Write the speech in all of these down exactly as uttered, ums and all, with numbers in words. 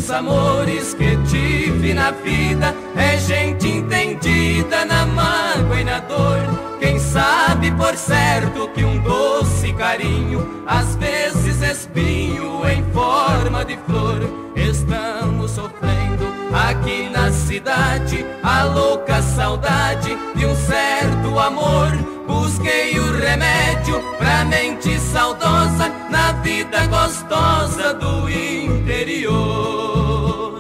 dos amores que tive na vida é gente entendida na mágoa e na dor. Quem sabe por certo que um doce carinho às vezes espinho em forma de flor. Estamos sofrendo aqui na cidade a louca saudade de um certo amor. Busquei o remédio pra mente saudosa na vida gostosa do interior.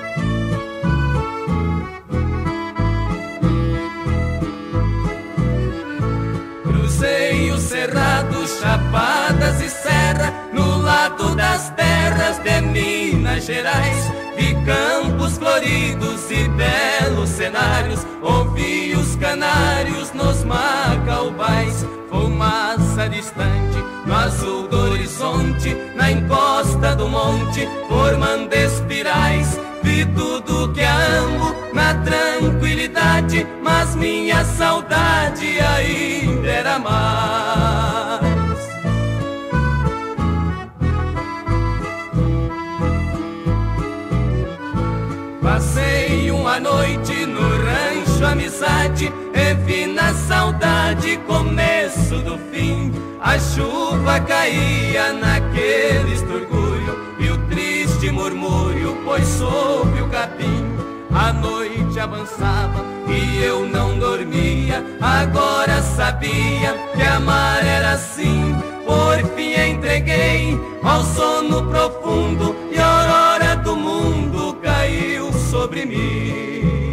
Cruzei os cerrados, chapadas e serra no lado das terras de Minas Gerais. Vi campos floridos e belos cenários, ouvi os canários nos macaubais. Fumaça distante no azul do horizonte, na encosta do monte, formando espirais. Vi tudo que amo na tranquilidade, mas minha saudade ainda era mais. Passei uma noite no rancho Amizade e vi na saudade começo do fim. A chuva caía naquele estorgulho e o triste murmúrio pois sob o capim. A noite avançava e eu não dormia, agora sabia que amar era assim. Por fim entreguei ao sono profundo e a aurora do mundo caiu sobre mim.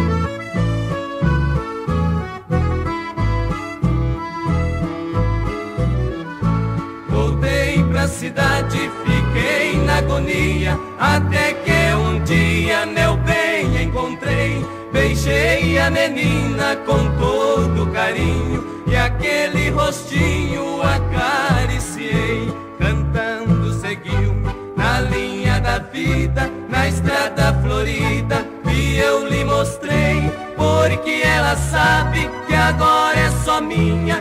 Voltei pra cidade, fiquei na agonia, até que um dia meu bem encontrei. Beijei a menina com todo carinho e aquele rostinho acariciei. Cantando seguiu-me na linha da vida, na estrada florida, e eu lhe mostrei, porque ela sabe que agora é só minha